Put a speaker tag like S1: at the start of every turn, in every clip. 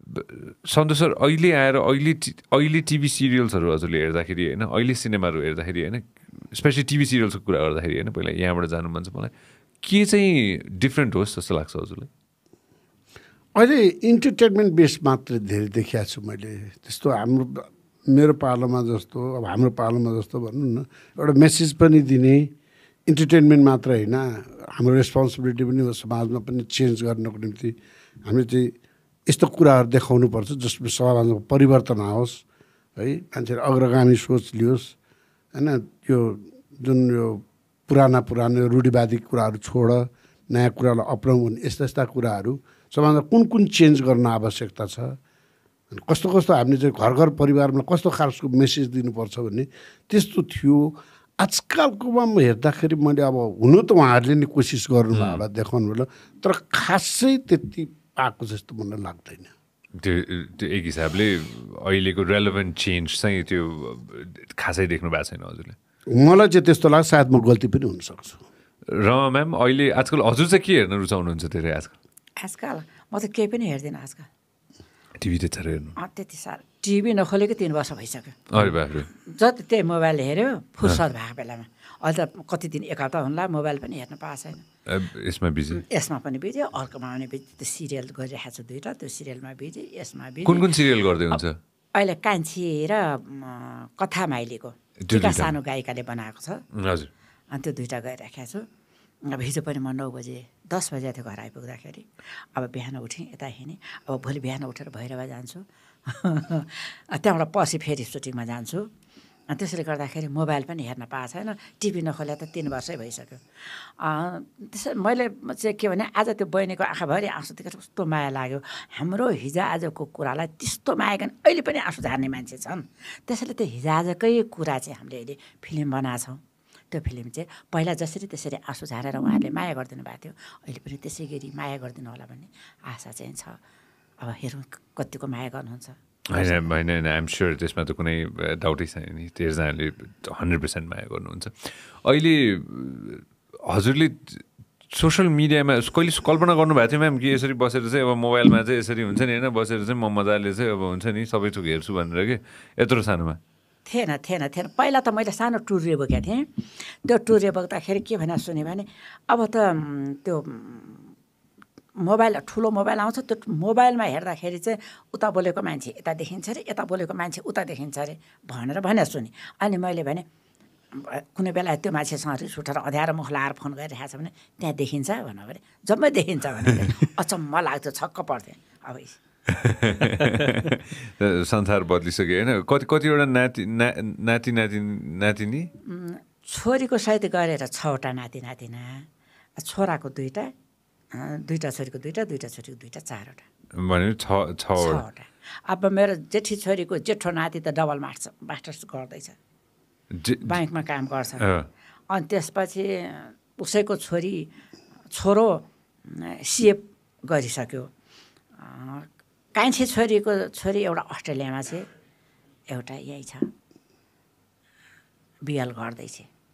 S1: सन्तोष sir अहिले आएर अहिले टिभी सिरियल्सहरू हजुरले हेर्दाखेरि होइन अहिले सिनेमाहरू हेर्दाखेरि होइन स्पेसली टिभी सिरियल्सको कुरा गर्दाखेरि होइन पहिला यहाँबाट जानु मन छ मलाई के चाहिँ डिफ्रेन्ट होस् जस्तो लाग्छ हजुरलाई
S2: अहिले इन्टरटेनमेन्ट बेस मात्र धेरै देखिएको छु मैले त्यस्तो मेरो पालोमा जस्तो अब हाम्रो पालोमा जस्तो भनौँ न एउटा मेसेज पनि दिने इन्टरटेनमेन्ट मात्र होइन हाम्रो रेस्पोन्सिबिलिटी पनि हो समाजमा पनि चेन्ज गर्नको निम्ति हामीले चाहिँ यस्तो कुराहरू देखाउनुपर्छ जसमा समाजमा परिवर्तन आओस् है मान्छेहरू अग्रगामी सोच लियोस् होइन यो जुन यो पुराना रूढिवादी कुराहरू छोड नयाँ कुरालाई अपनाउँ भन्ने यस्ता कुराहरू समाजमा कुन चेन्ज गर्न आवश्यकता छ कस्तो हामीले चाहिँ घर परिवारमा कस्तो खालको मेसेज दिनुपर्छ भन्ने त्यस्तो थियो आजकलकोमा हेर्दाखेरि मैले अब हुनु त उहाँहरूले नि कोसिस गर्नुभयो होला देखाउनु होला तर खासै त्यति पाएको जस्तो मलाई लाग्दैन
S1: त्यो एक हिसाबले अहिलेको रेलेभेन्ट चेन्ज चाहिँ त्यो खासै देख्नु भएको छैन हजुरले
S2: मलाई चाहिँ त्यस्तो लाग्छ सायद म गल्ती पनि हुनसक्छु
S1: रमा म्याम अहिले आजकल हजुर चाहिँ के हेर्न रुचाउनुहुन्छ धेरै
S3: आजकल म त केही पनि हेर्दिनँ आजकल
S1: टिभी त्यति साह्रो हेर्नु
S3: त्यति साह्रो टिभी नखोलेको 3 वर्ष भइसक्यो
S1: अरे बाफ्रे
S3: जति त्यही मोबाइल हेऱ्यो फुर्सद भएको बेलामा अहिले त कति दिन एक हप्ता हुन्ला मोबाइल पनि हेर्न पाएको छैन यसमा पनि बिजी अर्कोमा पनि बिजी त्यो सिरियल गरिरहेको छु 2टा त्यो सिरियलमा बिजी यसमा बिजी
S1: कुन सिरियल गर्दै हुन्छ
S3: अहिले कान्छी र कथा माइलीको टिका सानो गायिकाले बनाएको छ
S1: हजुर
S3: अनि त्यो 2टा गरिराखेको छु अब हिजो पनि म 9 बजे 10 बजे थियो घर आइपुग्दाखेरि अब बिहान उठेँ यता हिँडेँ अब भोलि बिहान उठेर भैरवा जान्छु त्यहाँबाट पछि फेरि सुटिङमा जान्छु त्यसले गर्दाखेरि मोबाइल पनि हेर्न पाएको छैन टिभी नखोले त 3 वर्षै भइसक्यो त्यसै मैले चाहिँ के भने आज त्यो बहिनीको आँखाभरि आँसु देखेर कस्तो माया लाग्यो हाम्रो हिजो आजको कुरालाई त्यस्तो माया गर्ने अहिले पनि आँसु झार्ने मान्छे छन् त्यसैले त्यो हिजो आजकै कुरा चाहिँ हामीले अहिले फिल्म बनाएको छौँ त्यो फिल्म चाहिँ पहिला जसरी त्यसरी आँसु झारेर उहाँहरूले माया गरिदिनु भएको थियो अहिले पनि त्यसै गरी माया गरिदिनु होला भन्ने आशा चाहिँ छ अब हेरौँ कतिको माया गर्नुहुन्छ
S1: होइन आइएम स्योर त्यसमा त कुनै डाउटै छैन नि धेरैजनाले 100% माया गर्नुहुन्छ अहिले हजुरले सोसियल मिडियामा कहिले कल्पना गर्नुभएको थियो म्याम कि यसरी बसेर चाहिँ अब मोबाइलमा चाहिँ यसरी हुन्छ नि होइन बसेर चाहिँ म मजाले चाहिँ अब हुन्छ नि सबै थोक हेर्छु भनेर कि यत्रो सानोमा
S3: थिएन पहिला त मैले सानो टुर्रे बोकेको थिएँ त्यो टुर्रे बोक्दाखेरि के भनेर सुने भने अब त त्यो मोबाइल ठुलो मोबाइल आउँछ त्यो मोबाइलमा हेर्दाखेरि चाहिँ उता बोलेको मान्छे यता देखिन्छ अरे यता बोलेको मान्छे उता देखिन्छ अरे भनेर सुने अनि मैले भने कुनै बेला त्यो मान्छेसँग रिस उठेर अँध्यारो मुख लाएर फोन गरिरहेको छ भने त्यहाँ देखिन्छ भन्नु भने जम्मै देखिन्छ भने अचम्म लाग्थ्यो छक्क पर्थेँ अब
S1: संसार बदलिसक्यो होइन कतिवटा नातिनी
S3: छोरीको सहित गरेर 6वटा नातिना छोराको 2टा 2टा छोरीको 2टा 2टा छोरीको 2टा 4वटा
S1: भने 6वटा
S3: अब मेरो जेठी छोरीको जेठो नाति त डबल मास्टर्स गर्दैछ ब्याङ्कमा काम गर्छ अनि त्यसपछि उसैको छोरो सिए गरिसक्यो कान्छी छोरी एउटा अस्ट्रेलियामा छ एउटा यही छ बिएल गर्दैछ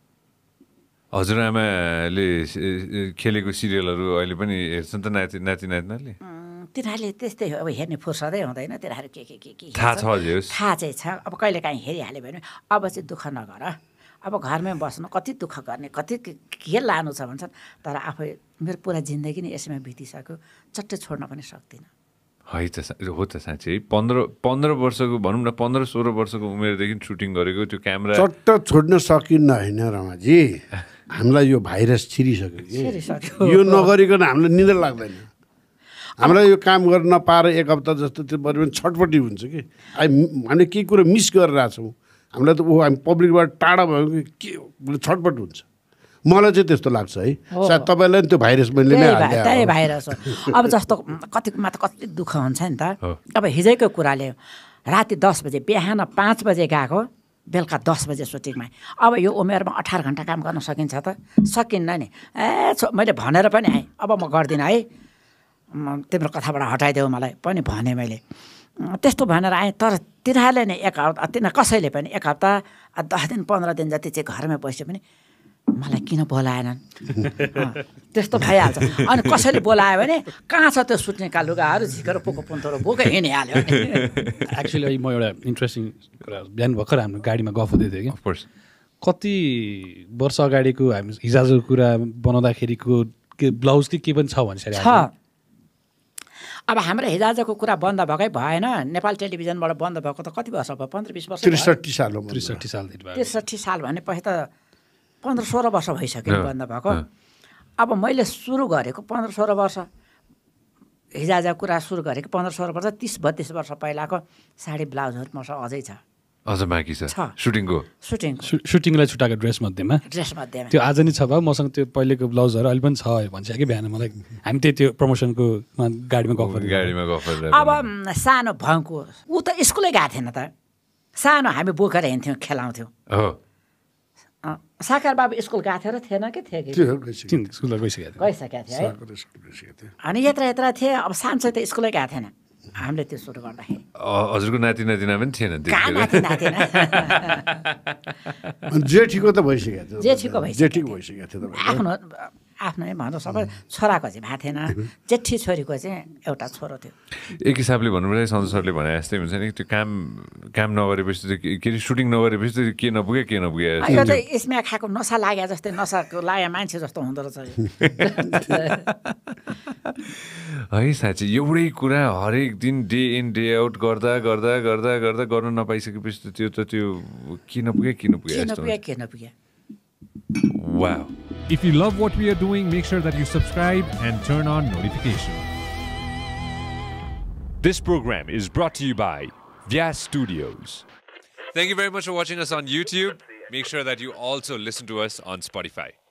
S1: हजुरआमाले खेलेको सिरियलहरू अहिले पनि हेर्छन् त नातिनाले
S3: तिनीहरूले त्यस्तै हो अब हेर्ने फुर्सदै हुँदैन तिनीहरू के
S1: थाहा
S3: चाहिँ छ अब कहिलेकाहीँ हेरिहाल्यो भने अब चाहिँ दुःख नगर अब घरमै बस्नु कति दुःख गर्ने कति के लानु छ भन्छन् तर आफै मेरो पुरा जिन्दगी नै यसैमा बितिसक्यो चट्टै छोड्न पनि सक्दिनँ
S1: है त हो त साँच्चै 15 वर्षको भनौँ न 15-16 वर्षको उमेरदेखि सुटिङ गरेको त्यो क्यामेरा
S2: चट्ट छोड्न सकिन्न होइन रमाजी हामीलाई यो भाइरस छिरिसक्यो यो नगरिकन हामीलाई निद्रा लाग्दैन हामीलाई यो काम गर्न नपाएर 1 हप्ता जस्तो त्यो परिमाण छटपट्टि हुन्छ कि हामीले केही कुरा मिस गरिरहेछौँ हामीलाई त हामी पब्लिकबाट टाढा भयो कि के छटपट हुन्छ मलाई चाहिँ त्यस्तो लाग्छ है सायद तपाईँलाई नि त्यो भाइरस मैले नै हाल्दै
S3: त्यही भाइरस हो अब जस्तो कतिकोमा त कति दुःख हुन्छ नि त अब हिजोको कुराले राति 10 बजे बिहान 5 बजे गएको बेलुका 10 बजे सुटिङमा अब यो उमेरमा 18 घन्टा काम गर्न सकिन्छ त सकिन्न नि मैले भनेर पनि आएँ अब म गर्दिनँ है तिम्रो कथाबाट हटाइदेऊ मलाई पनि भने मैले त्यस्तो भनेर आएँ तर तिनीहरूले नै 1 हप्ता तिनीहरू कसैले पनि 1 हप्ता 10 दिन 15 दिन जति चाहिँ घरमै बस्यो पनि मलाई किन बोलाएनन् त्यस्तो भइहाल्छ अनि कसैले बोलायो भने कहाँ छ त्यो सुत्नेका लुगाहरू झिकेर पोको पुन्थरो बोकै हिँडिहाल्यो
S4: एक्चुली म एउटा इन्ट्रेस्टिङ कुरा बिहान भर्खर हाम्रो गाडीमा गफ हुँदै थियो कि
S1: अफकोर्स
S4: कति वर्ष अगाडिको हामी हिजोको कुरा बनाउँदाखेरिको के ब्लाउज के पनि छ भन्छ
S3: अब हाम्रो हिजोको कुरा बन्द भएकै भएन नेपाल टेलिभिजनबाट बन्द भएको त कति वर्ष भयो 15-20 वर्ष
S4: 63 सालदेखि
S3: 63 साल भनेपछि त 15-16 वर्ष भइसक्यो बन्द भएको अब मैले सुरु गरेको 15-16 वर्ष हिजोको कुरा सुरु गरेको 15-16 वर्ष 30-32 वर्ष पहिलाको साडी ब्लाउजहरू मसँग अझै छ
S1: अझ बाँकी छ
S4: सुटिङलाई छुट्टाएको ड्रेस मध्येमा त्यो आज नै छ भयो मसँग त्यो पहिलेको ब्लाउजहरू अहिले पनि छ भन्छ कि बिहान मलाई हामी त्यही त्यो प्रमोसनको गाडीमा गफ
S3: अब सानो भङ्कु ऊ त स्कुलै गएको थिएन त सानो हामी बोकेर हिँड्थ्यौँ खेलाउँथ्यौँ साकार बाबु स्कुल गएको थियो र थिएन कि
S4: गइसकेको
S3: थियो है अनि यत्रा थिए अब सानो त स्कुलै गएको थिएन हामीले त्यो सुरु गर्दाखेरि
S1: हजुरको नाति नातिना पनि थिएन
S2: जेठीको त भइसकेको
S3: थियो आफ्नो नै भनौँ सबै छोराको चाहिँ भएको थिएन जेठी छोरीको चाहिँ एउटा छोरो थियो
S1: एक हिसाबले भन्नुपर्दा सन्जय सरले भने जस्तै हुन्छ नि त्यो काम नगरेपछि त के अरे सुटिङ नगरेपछि त के नपुगे
S3: यो त यसमा खाएको नसा लाग्यो जस्तै नसाको लाग्यो मान्छे जस्तो हुँदो रहेछ
S1: है साँच्चै एउटै कुरा हरेक दिन डे इन डे आउट गर्दा गर्न नपाइसकेपछि त त्यो के नपुगे Wow.
S5: If you love what we are doing, make sure that you subscribe and turn on notifications.
S6: This program is brought to you by Vyas Studios.
S1: Thank you very much for watching us on YouTube. Make sure that you also listen to us on Spotify.